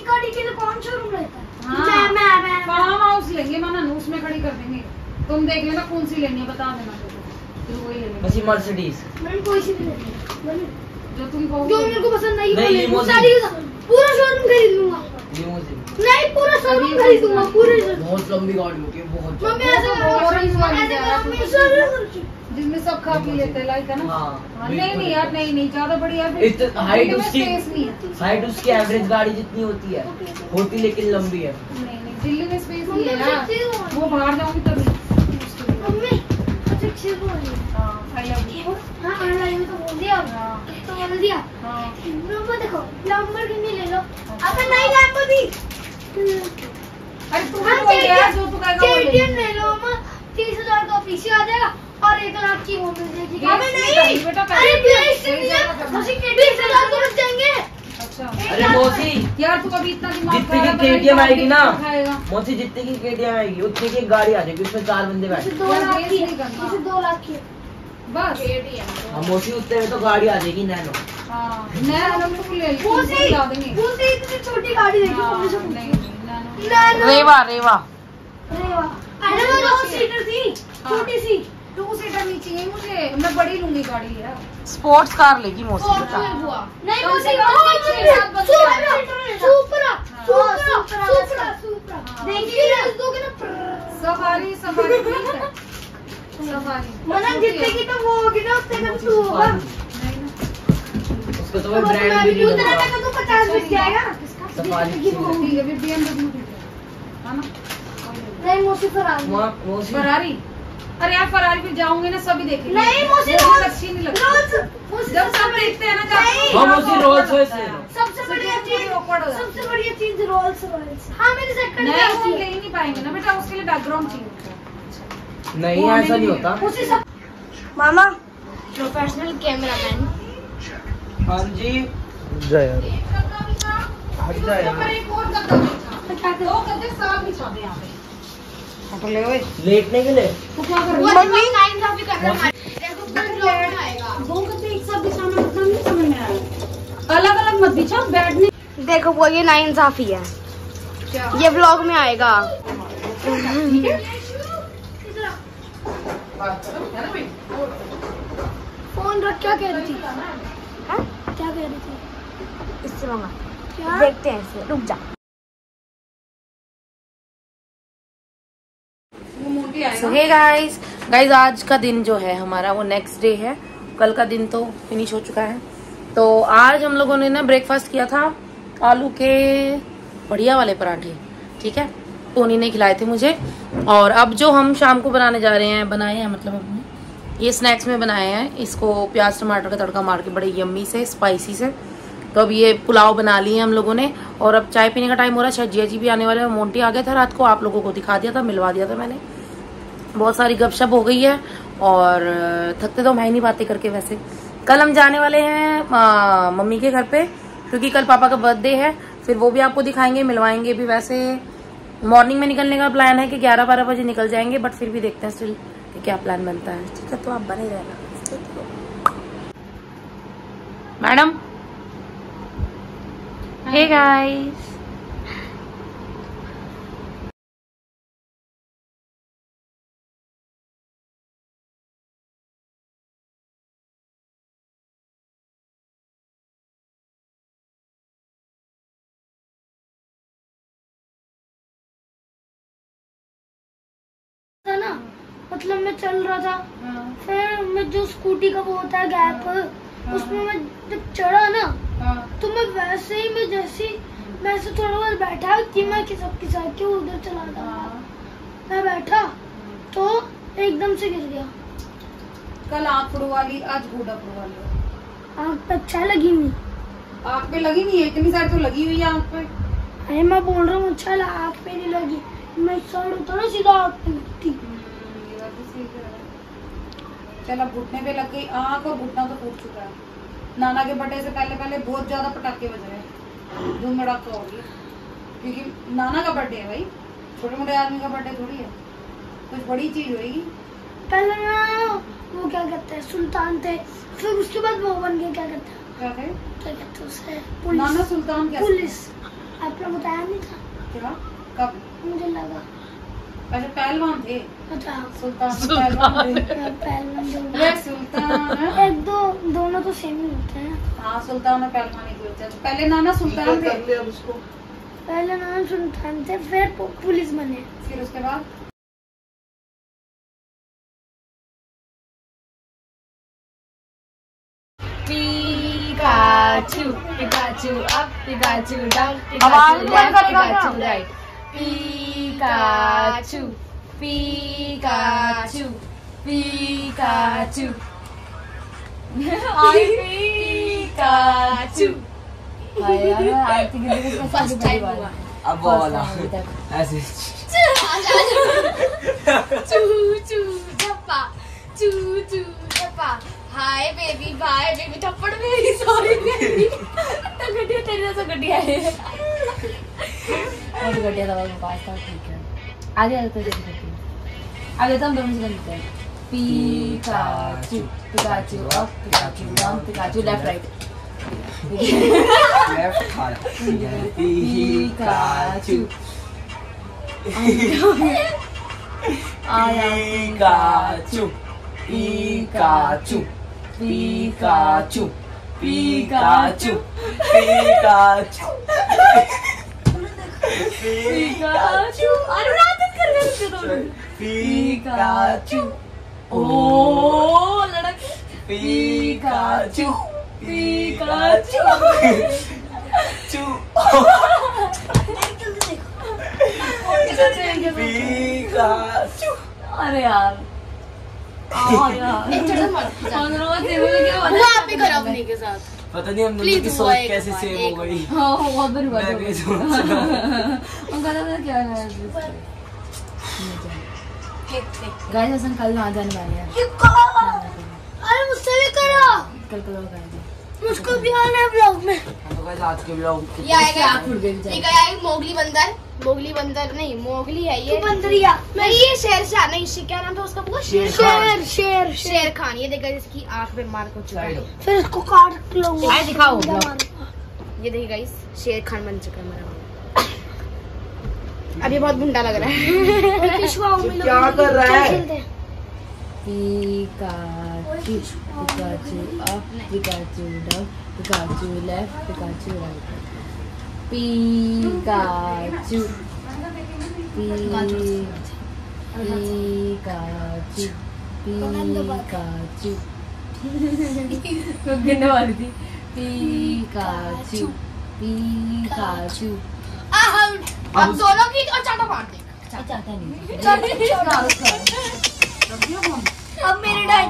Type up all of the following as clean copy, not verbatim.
गाड़ी के लिए कौन शोरूम रहता है? हाँ, मैं फार्म हाउस लेंगे माना, उसमें खड़ी कर देंगे। तुम देख लेना कौन सी लेनी है, बता देना फिर वही ले लेंगे। मर्सिडीज मैंने कोई सी भी लेनी है जो तुम कहोगे, जो मेरे को पसंद आई नहीं, वो सारी पूरा शोरूम खरीद लूंगा। नहीं पूरा शोरूम खरीद लूंगा पूरे। बहुत लंबी गाड़ी होती है, बहुत मम्मी ऐसे जिसमें सब खा पी लेते हैं, लाइक है ना। हाँ, नहीं यार, नहीं ज्यादा बड़ी है। हाइट उसकी स्पेस नहीं है। हाइट उसकी एवरेज गाड़ी जितनी होती है, होती लेकिन लंबी है। नहीं दिल्ली में स्पेस नहीं है यार, वो बाहर जाऊंगी तभी। मम्मी अच्छा अच्छी बोल रही है। हाँ आई लव यू। हाँ आई लव यू तो बोल दिया। तो बोल दिया। हाँ नंबर देखो, लैम्बोर्गिनी ले लो। अबे नहीं लैम्बोर्गिनी, अरे तू बोल यार, जो तू कहेगा वो ले केटीएम ले लो अम्मा। 30,000 का पीसी आ जाएगा और 1 लाख की वो मिल जाएगी। अबे नहीं बेटा, अरे 20,000 तो लग जाएंगे। अच्छा अरे मौसी, यार तू कभी इतना दिमाग जितनी की केटीएम आएगी ना मौसी, जितनी की केटीएम आएगी उतनी की एक गाड़ी आ जाएगी, उसमें 4 बंदे बैठे। 2 लाख की, 2 लाख की बस। हाँ मौसी, उतने में तो गाड़ी आ जाएगी नैनो। हाँ नैनो ले लेंगे, वो से इतनी छोटी गाड़ी देखी मम्मी से। नहीं रेवा रेवा अरे वो 2 सीटर थी, छोटी सी। 2 सीटर नहीं चाहिए मुझे, मैं बड़ी लूंगी गाड़ी यार। स्पोर्ट्स कार लेगी मौसी। नहीं वो से सफारी सफारी ठीक है, सफारी मना जितने की तो वो होगी ना उतने का तो होगा। उसको तो ब्रांड भी नहीं उतना होगा। का तो 50 बिक जाएगा। सफारी ठीक है, अभी BMW है ना। नहीं मौसी फरारी। मौसी फरारी, अरे यार फरारी पे जाऊंगे ना सभी देखेंगे। नहीं मौसी बहुत अच्छी नहीं लगती। रोल्स जब सब देखते हैं ना हाँ मौसी, रोल्स रॉयस ले लो। सबसे बढ़िया चीज रोल्स रॉयस। हाँ मेरे सेकंड नहीं हम ले ही नहीं पाएंगे ना बेटा, उसके लिए बैकग्राउंड चाहिए। नहीं ऐसा नहीं होता। उसी सब मामा प्रोफेशनल कैमरामैन। हाँ जी जा यार, हट जा यार। एक और गद्दा बिछा, 2 गद्दे साथ बिछा दे यहाँ पे। हटो ले ओए, लेटने के लिए तू क्या कर रही है? मम्मी नाइन का भी कर रहा है। देखो कल ब्लॉग आएगा। 2 गद्दे एक साथ बिछाना मतलब नहीं समझ में आया। अलग अलग मत बिछाओ, बैठने। देखो वो ये नाइंसाफी है, ये ब्लॉग में आएगा। ठीक है फोन रख, क्या कह रही थी? हाँ? क्या कह रही थी? इससे मंगा क्या? देखते हैं इसे, रुक जा। So hey guys आज का दिन जो है हमारा वो नेक्स्ट डे है। कल का दिन तो फिनिश हो चुका है। तो आज हम लोगों ने ना ब्रेकफास्ट किया था आलू के बढ़िया वाले पराठे, ठीक है, टोनी ने खिलाए थे मुझे। और अब जो हम शाम को बनाने जा रहे हैं, बनाए हैं मतलब हमने ये स्नैक्स में बनाए हैं, इसको प्याज टमाटर का तड़का मार के बड़े यम्मी से स्पाइसी से। तो अब ये पुलाव बना लिए हम लोगों ने और अब चाय पीने का टाइम हो रहा है। शायद जिया जी भी आने वाले हैं। मोंटी आ गया था रात को, आप लोगों को दिखा दिया था, मिलवा दिया था मैंने। बहुत सारी गपशप हो गई है और थकते तो मैं नहीं बातें करके। वैसे कल हम जाने वाले हैं मम्मी के घर पे, क्योंकि कल पापा का बर्थडे है। फिर वो भी आपको दिखाएंगे, मिलवाएंगे भी। वैसे मॉर्निंग में निकलने का प्लान है कि 11-12 बजे निकल जाएंगे, बट फिर भी देखते हैं स्टिल कि क्या प्लान बनता है। ठीक है, तो आप बने रहना। मैडम हे गाइस, था ना, मतलब मैं चल रहा था, फिर मैं जो स्कूटी का वो होता है गैप, उसमें मैं जब चढ़ा ना तो मैं वैसे ही मैं ऐसे थोड़ा बहुत बैठा कि मैं सबके साथ के उधर चला था। मैं बैठा तो एकदम से गिर गया। कल आँख फुड़वा ली, आज घोड़ा फुड़वा लिया। आँख पे अच्छा लगी नहीं। आँख पे लगी नहीं है, इतनी सारी तो लगी हुई है आँख पे। अरे मैं बोल रहा हूँ अच्छा आँख पे नहीं लगी, मैं साइड उतरा सीधा आँख पे लगती। चल अब घुटने पे लग गई आँख और घुटना तो फूट चुका है। नाना के बर्थडे से पहले बहुत ज्यादा पटाखे बज रहे हैं, धूम धड़ाका हो गया, क्योंकि नाना का बर्थडे है भाई, छोटे मोटे आदमी का बर्थडे थोड़ी है, कुछ बड़ी चीज होगी। पहले ना वो क्या कहते हैं सुल्तान थे, फिर उसके बाद वो बन गए क्या कहते हैं क्या कहते उसे नाना सुल्तान क्या? पुलिस। आपने बताया नहीं था? क्या? कब? मुझे लगा। अच्छा पहलवान थे। अच्छा सुल्तान पहलवान थे। पहलवान जो ये सुल्तान एक दो दोनों तो सेम ही होते हैं। हाँ सुल्तान और पहलवान एक होते हैं। पहले नाना सुल्तान थे, पहले नाम सुल्तान थे, फिर पुलिस बने। फिर उसके बाद Pikachu Pikachu up Pikachu down आवाज पिकाचू बंद लेफ्ट करेगा पिकाचू क्या? Right Pikachu Pikachu Pikachu Pikachu first time हुआ अब वो वाला ऐसे चू चू झप्पा चू चू झप्पा हाय बेबी बाय बेबी थप्पड़ मेरी सॉरी बेबी तो गड्डिया तेरे जैसा गड्डिया है और गड्डिया दवा में पास था ठीक है आगे आगे तो जैसे करती है आगे तो हम दोनों से करते हैं Pikachu Pikachu up Pikachu down Pikachu left right left खाना Pikachu Pikachu Pikachu Pikachu Pikachu Pikachu Pikachu Anurag कर रहे हैं दोनों पिकाचू ओ लड़क पिकाचू पिकाचू चू पिकाचू अरे यार के साथ पता नहीं हम दोनों की सोच कैसे सेम हो गई। बहुत बड़ी बात मैं हो भी गई। सोच रहा हम कहते थे क्या है गाइस हसन कल ना जाने वाले हैं अरे मुझसे भी करो, कल कल गाइस मुझको भी आना है ब्लॉग में। तो गाइस आज के ब्लॉग ये आएगा आप फुट गए ये क्या है? मोगली बंदर नहीं मोगली है ये बंदरिया नहीं ये शेरशाह नहीं क्या नाम था उसका पूरा शेर शेर शेर शेर खान ये देखा जिसकी आंख में मार को चुका है फिर इसको काट लूंगा। आए दिखाओ ब्लॉग। ये देखिए गाइस शेर खान बन चुका है मेरा अब ये बहुत गुंडा लग रहा है क्या कर रहा है? Pikachu Pikachu up Pikachu down Pikachu left Pikachu right Pikachu Pikachu Pikachu गिनने वाली थी पिकाचू पिकाचू अब दोनों की और चाटा मार दे चाहता नहीं अब मेरे टाइम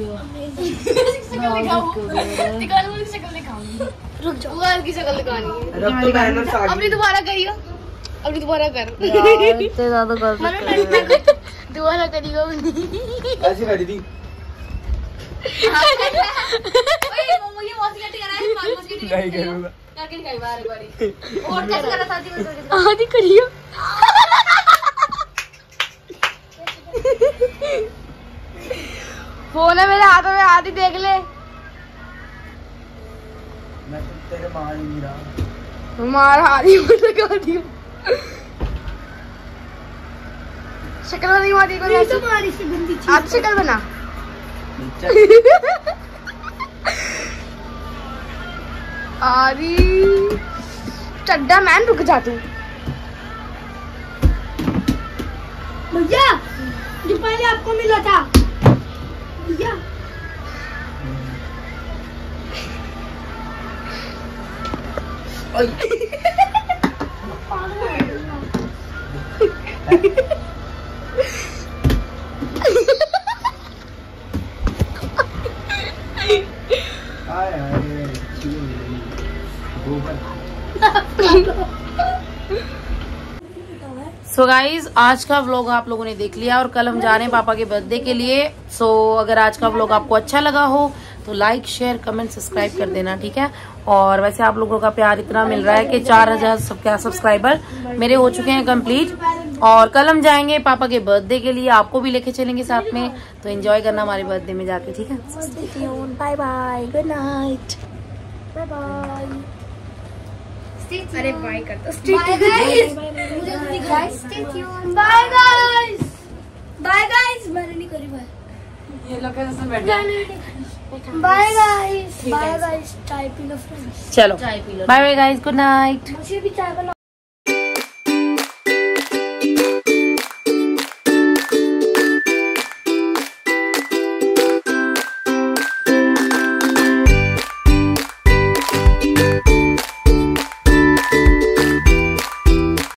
शक्ल दिखाऊंगी रुक जाओ। वो की शक्ल दिखानी है रब तो मेहनत से अपनी दोबारा करियो अपनी दोबारा कर इतने ज्यादा कर दोबारा करियो ऐसे करी थी। ये मौसी कटी कराए मौसी कटी नहीं करूंगा। करके दिखाई बार बारी और कैसे करा था आदि करियो। फोन है मेरे हाथों में आदि देख ले मैं तो तेरे मार ही नहीं रहा। मार आदि लगा दी शक्ल नहीं मारी को तुम्हारी से गंदी चीज आप शक्ल बना आदि चड्डा मैन रुक जा तू भैया जो पहले आपको मिला था भैया सो गाइज आज का व्लॉग आप लोगों ने देख लिया और कल हम जा रहे हैं पापा के बर्थडे के लिए। सो अगर आज का व्लॉग आपको अच्छा लगा हो तो लाइक शेयर कमेंट सब्सक्राइब कर देना, ठीक है। और वैसे आप लोगों का प्यार इतना मिल रहा है कि 4000 सब्सक्राइबर मेरे हो चुके हैं कंप्लीट। और कल हम जाएंगे पापा के बर्थडे के लिए, आपको भी लेके चलेंगे साथ में, तो एंजॉय करना हमारे बर्थडे में जाके, ठीक है। Bye bye, good night, bye bye. अरे बाय कर दो। Bye guys, bye guys. मैंने नहीं करी बाय। ये लोग कैसे बैठे? Bye guys, bye guys. चाय पी लो फ्रेंड्स। चलो चाय पी लो। Bye bye guys, good night. मुझे भी चाय बना।